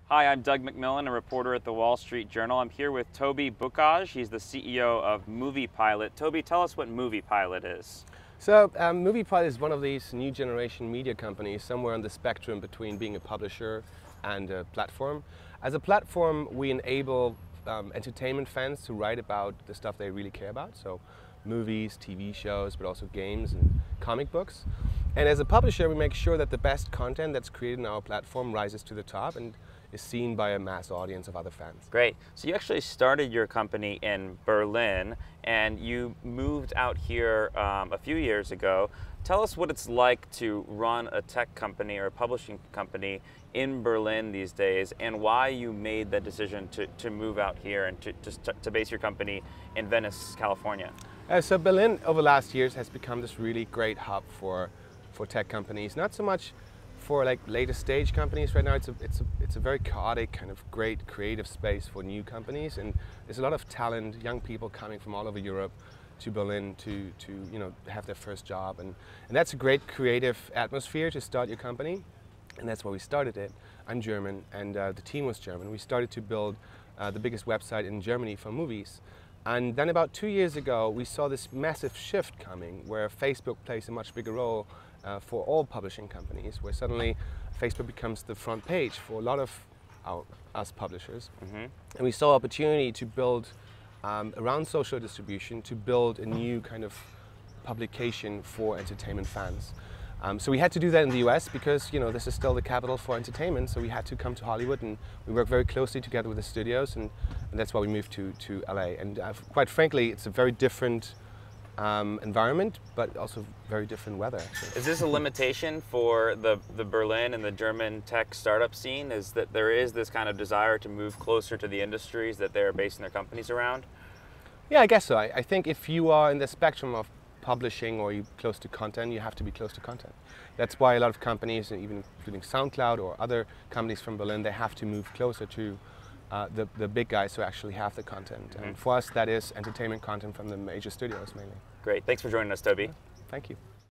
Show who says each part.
Speaker 1: Hi, I'm Doug McMillan, a reporter at the Wall Street Journal. I'm here with Toby Bukaj. He's the CEO of Movie Pilot. Toby, tell us what Movie Pilot is.
Speaker 2: So Movie Pilot is one of these new generation media companies somewhere on the spectrum between being a publisher and a platform. As a platform, we enable entertainment fans to write about the stuff they really care about. So movies, TV shows, but also games and comic books. And as a publisher, we make sure that the best content that's created on our platform rises to the top and is seen by a mass audience of other fans.
Speaker 1: Great. So you actually started your company in Berlin and you moved out here a few years ago. Tell us what it's like to run a tech company or a publishing company in Berlin these days and why you made the decision to move out here and to base your company in Venice, California.
Speaker 2: So Berlin over the last years has become this really great hub for tech companies, not so much for like later stage companies. Right now it's a very chaotic kind of great creative space for new companies, and there's a lot of talent, young people coming from all over Europe to Berlin to have their first job, and that's a great creative atmosphere to start your company, and that's why we started it. I'm German and the team was German. We started to build the biggest website in Germany for movies. And then about 2 years ago, we saw this massive shift coming where Facebook plays a much bigger role for all publishing companies, where suddenly Facebook becomes the front page for a lot of us publishers. And we saw opportunity to build, around social distribution, to build a new kind of publication for entertainment fans. So we had to do that in the US because this is still the capital for entertainment, so we had to come to Hollywood, and we work very closely together with the studios, and that's why we moved to LA. And quite frankly, it's a very different environment, but also very different weather.
Speaker 1: Is this a limitation for the Berlin and the German tech startup scene? Is that there is this kind of desire to move closer to the industries that they're basing their companies around?
Speaker 2: Yeah, I guess so. I think if you are in the spectrum of publishing or you're close to content, you have to be close to content. That's why a lot of companies, even including SoundCloud or other companies from Berlin, they have to move closer to the big guys who actually have the content. And for us, that is entertainment content from the major studios mainly.
Speaker 1: Great. Thanks for joining us, Toby.
Speaker 2: Thank you.